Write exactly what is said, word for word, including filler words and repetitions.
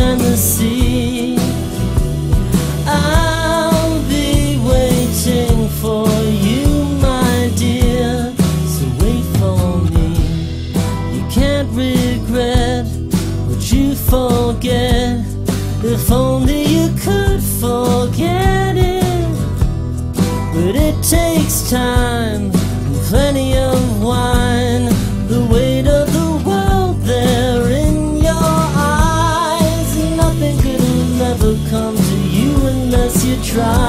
and the sea. I'll be waiting for you, my dear, so wait for me. You can't regret what you forget. If only you could forget it. But it takes time and plenty of wine. The weight of the world there in your eyes. Nothing could ever come to you unless you try.